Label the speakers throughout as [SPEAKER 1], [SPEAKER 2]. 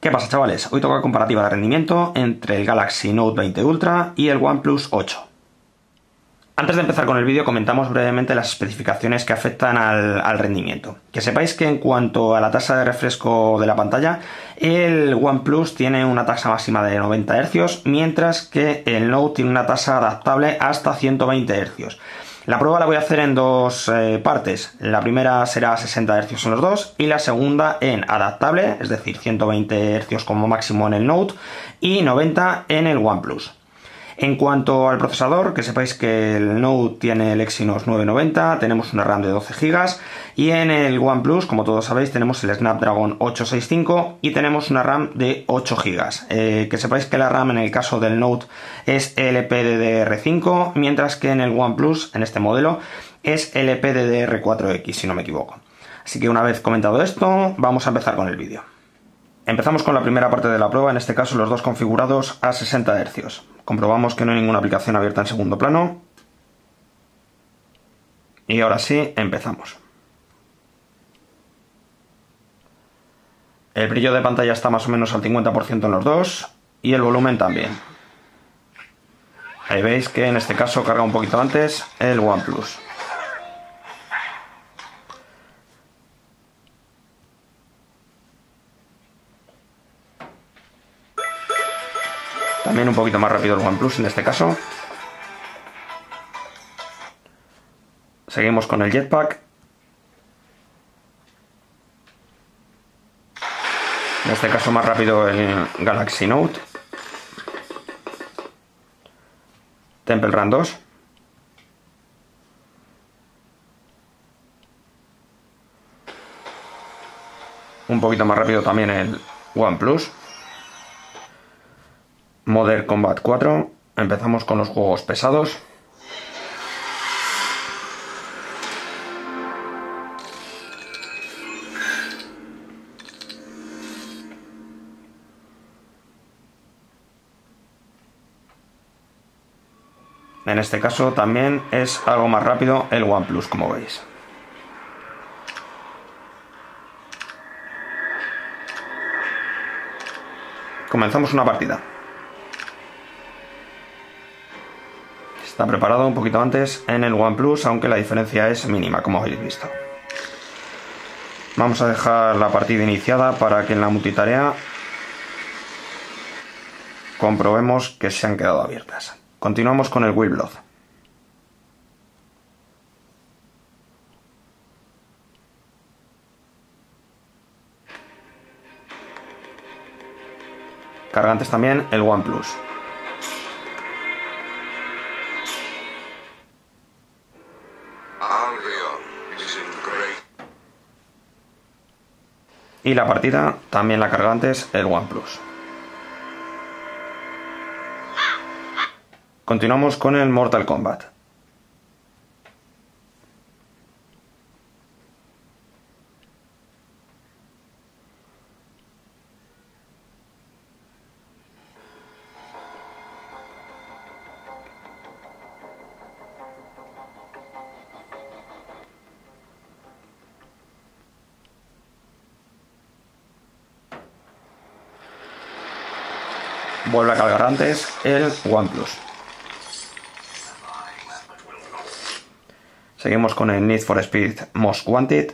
[SPEAKER 1] ¿Qué pasa, chavales? Hoy toca comparativa de rendimiento entre el Galaxy Note 20 Ultra y el OnePlus 8. Antes de empezar con el vídeo comentamos brevemente las especificaciones que afectan al rendimiento. Que sepáis que en cuanto a la tasa de refresco de la pantalla, el OnePlus tiene una tasa máxima de 90 Hz, mientras que el Note tiene una tasa adaptable hasta 120 Hz. La prueba la voy a hacer en dos partes. La primera será 60 Hz en los dos y la segunda en adaptable, es decir, 120 Hz como máximo en el Note y 90 en el OnePlus. En cuanto al procesador, que sepáis que el Note tiene el Exynos 990, tenemos una RAM de 12 GB y en el OnePlus, como todos sabéis, tenemos el Snapdragon 865 y tenemos una RAM de 8 GB. Que sepáis que la RAM en el caso del Note es LPDDR5, mientras que en el OnePlus, en este modelo, es LPDDR4X, si no me equivoco. Así que una vez comentado esto, vamos a empezar con el vídeo. Empezamos con la primera parte de la prueba, en este caso los dos configurados a 60 Hz. Comprobamos que no hay ninguna aplicación abierta en segundo plano. Y ahora sí, empezamos. El brillo de pantalla está más o menos al 50% en los dos y el volumen también. Ahí veis que en este caso carga un poquito antes el OnePlus. También un poquito más rápido el OnePlus en este caso. Seguimos con el Jetpack. En este caso más rápido el Galaxy Note. Temple Run 2. Un poquito más rápido también el OnePlus. Modern Combat 4. Empezamos con los juegos pesados. En este caso también es algo más rápido el OnePlus, como veis. Comenzamos una partida. Está preparado un poquito antes en el OnePlus, aunque la diferencia es mínima, como habéis visto. Vamos a dejar la partida iniciada para que en la multitarea comprobemos que se han quedado abiertas. Continuamos con el Wildblood. Cargantes también el OnePlus. Y la partida también la cargantes el OnePlus. Continuamos con el Mortal Kombat. Vuelve a cargar antes el OnePlus. Seguimos con el Need for Speed Most Wanted.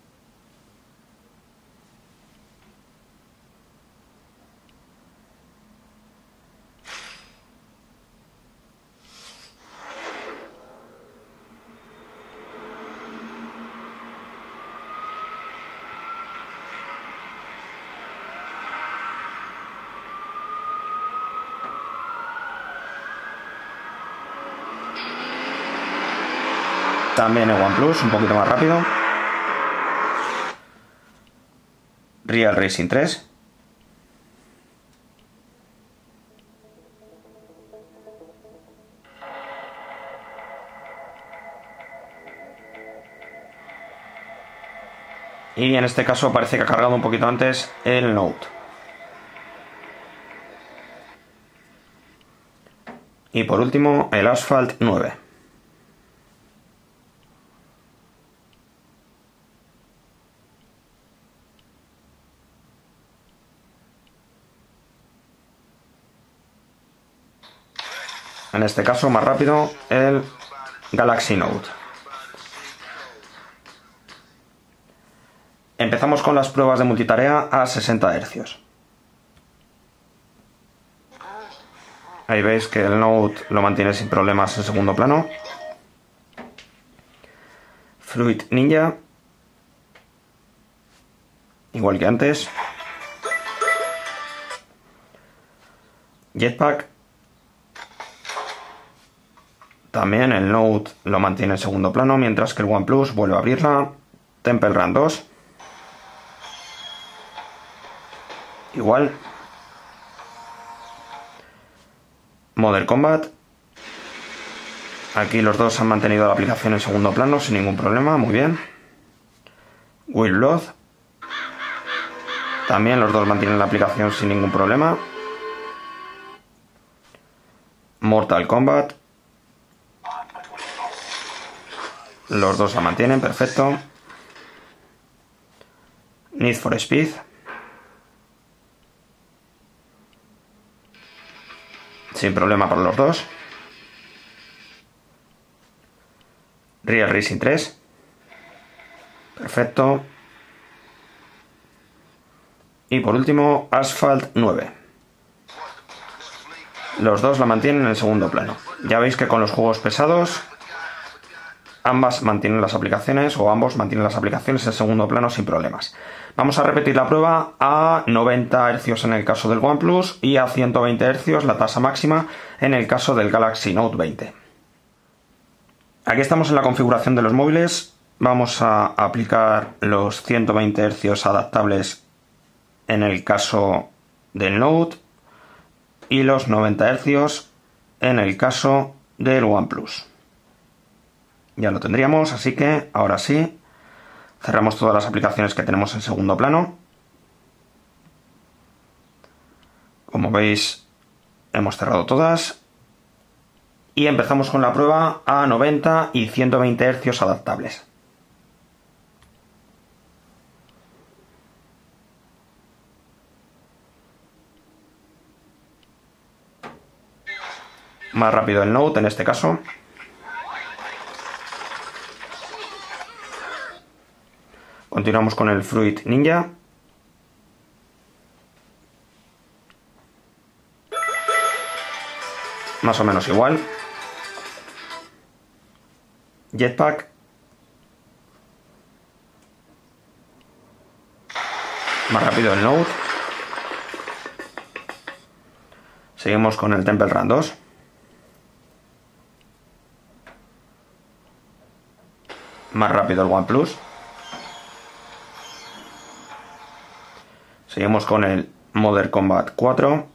[SPEAKER 1] También el OnePlus, un poquito más rápido. Real Racing 3. Y en este caso parece que ha cargado un poquito antes el Note. Y por último el Asphalt 9. En este caso, más rápido, el Galaxy Note. Empezamos con las pruebas de multitarea a 60 Hz. Ahí veis que el Note lo mantiene sin problemas en segundo plano. Fruit Ninja, igual que antes. Jetpack, también el Note lo mantiene en segundo plano, mientras que el OnePlus vuelve a abrirla. Temple Run 2, igual. Model Combat, aquí los dos han mantenido la aplicación en segundo plano sin ningún problema, muy bien. Will Blood, también los dos mantienen la aplicación sin ningún problema. Mortal Kombat, los dos la mantienen, perfecto. Need for Speed, sin problema para los dos. Real Racing 3, perfecto. Y por último, Asphalt 9. Los dos la mantienen en segundo plano. Ya veis que con los juegos pesados ambos mantienen las aplicaciones en segundo plano sin problemas. Vamos a repetir la prueba a 90 Hz en el caso del OnePlus y a 120 Hz la tasa máxima en el caso del Galaxy Note 20. Aquí estamos en la configuración de los móviles. Vamos a aplicar los 120 Hz adaptables en el caso del Note y los 90 Hz en el caso del OnePlus. Ya lo tendríamos, así que ahora sí, cerramos todas las aplicaciones que tenemos en segundo plano. Como veis, hemos cerrado todas. Y empezamos con la prueba a 90 y 120 Hz adaptables. Más rápido el Note en este caso. Continuamos con el Fruit Ninja. Más o menos igual. Jetpack. Más rápido el Note. Seguimos con el Temple Run 2. Más rápido el OnePlus. Seguimos con el Model Combat 4.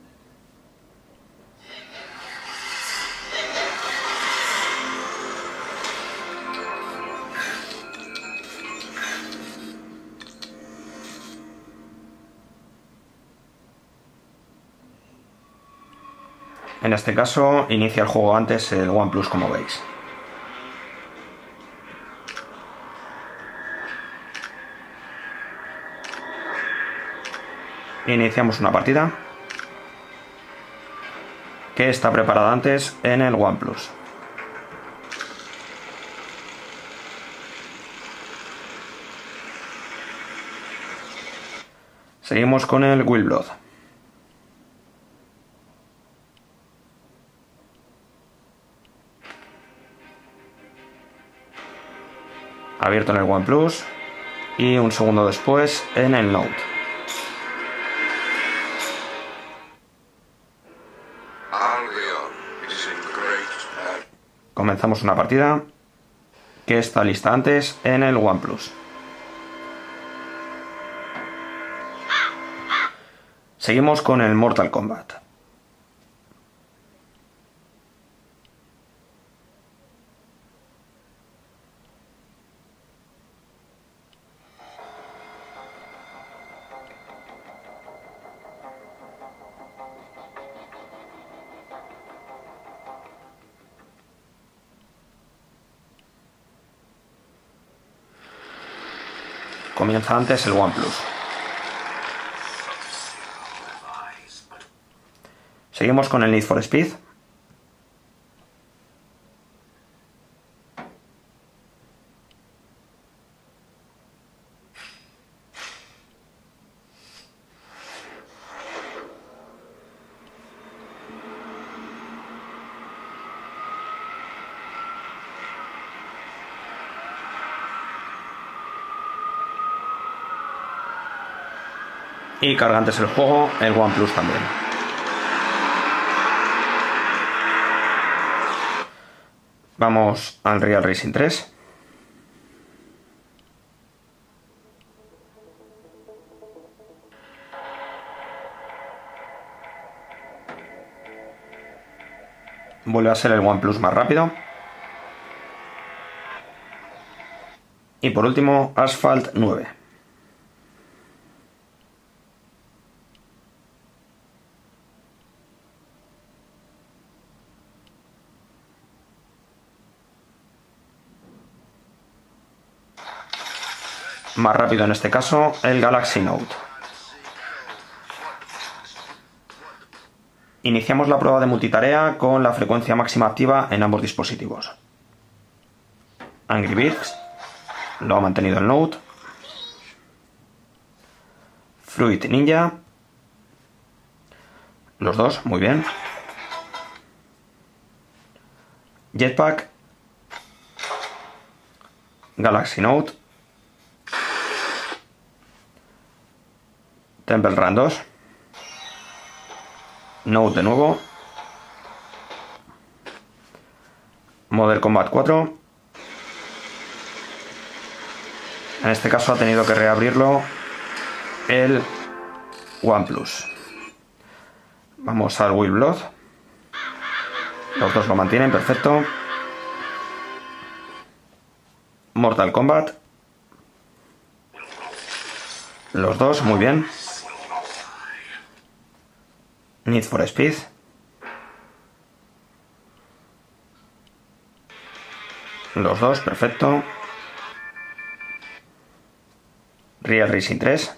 [SPEAKER 1] En este caso inicia el juego antes el OnePlus, como veis. Iniciamos una partida que está preparada antes en el OnePlus. Seguimos con el Will Blood. Abierto en el OnePlus y un segundo después en el Note. Comenzamos una partida que está lista antes en el OnePlus. Seguimos con el Mortal Kombat. Comienza antes el OnePlus. Seguimos con el Need for Speed. Y carga antes el juego el OnePlus también. Vamos al Real Racing 3. Vuelve a ser el OnePlus más rápido. Y por último, Asphalt 9. Más rápido en este caso, el Galaxy Note. Iniciamos la prueba de multitarea con la frecuencia máxima activa en ambos dispositivos. Angry Birds lo ha mantenido el Note. Fruit Ninja, los dos, muy bien. Jetpack, Galaxy Note, Temple Run 2, Note de nuevo, Model Combat 4. En este caso ha tenido que reabrirlo el OnePlus. Vamos al Will Blood. Los dos lo mantienen, perfecto. Mortal Kombat. Los dos, muy bien. Need for Speed. Los dos, perfecto. Real Racing 3.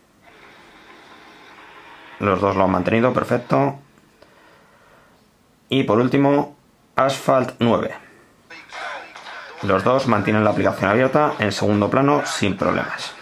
[SPEAKER 1] Los dos lo han mantenido, perfecto. Y por último, Asphalt 9. Los dos mantienen la aplicación abierta en segundo plano sin problemas.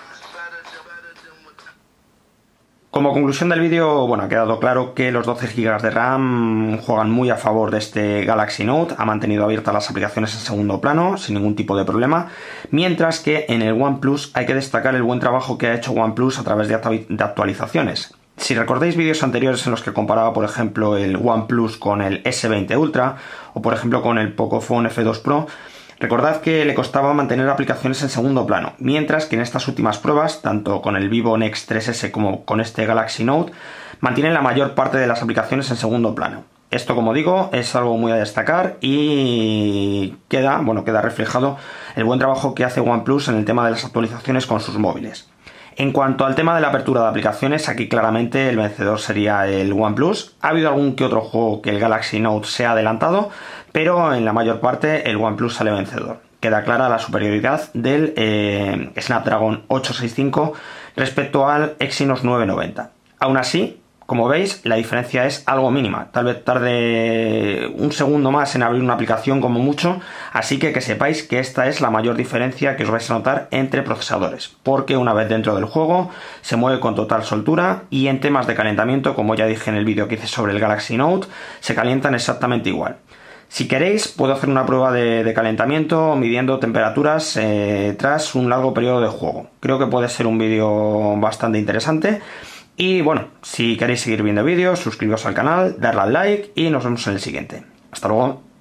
[SPEAKER 1] Como conclusión del vídeo, bueno, ha quedado claro que los 12 GB de RAM juegan muy a favor de este Galaxy Note, ha mantenido abiertas las aplicaciones en segundo plano sin ningún tipo de problema, mientras que en el OnePlus hay que destacar el buen trabajo que ha hecho OnePlus a través de actualizaciones. Si recordáis vídeos anteriores en los que comparaba, por ejemplo, el OnePlus con el S20 Ultra o, por ejemplo, con el Pocophone F2 Pro, recordad que le costaba mantener aplicaciones en segundo plano, mientras que en estas últimas pruebas, tanto con el Vivo Nex 3S como con este Galaxy Note, mantienen la mayor parte de las aplicaciones en segundo plano. Esto, como digo, es algo muy a destacar y queda reflejado el buen trabajo que hace OnePlus en el tema de las actualizaciones con sus móviles. En cuanto al tema de la apertura de aplicaciones, aquí claramente el vencedor sería el OnePlus. Ha habido algún que otro juego que el Galaxy Note se ha adelantado, pero en la mayor parte el OnePlus sale vencedor. Queda clara la superioridad del Snapdragon 865 respecto al Exynos 990. Aún así, como veis, la diferencia es algo mínima. Tal vez tarde un segundo más en abrir una aplicación como mucho, así que sepáis que esta es la mayor diferencia que os vais a notar entre procesadores, porque una vez dentro del juego se mueve con total soltura y en temas de calentamiento, como ya dije en el vídeo que hice sobre el Galaxy Note, se calientan exactamente igual. Si queréis, puedo hacer una prueba de calentamiento midiendo temperaturas tras un largo periodo de juego. Creo que puede ser un vídeo bastante interesante. Y bueno, si queréis seguir viendo vídeos, suscribiros al canal, darle al like y nos vemos en el siguiente. Hasta luego.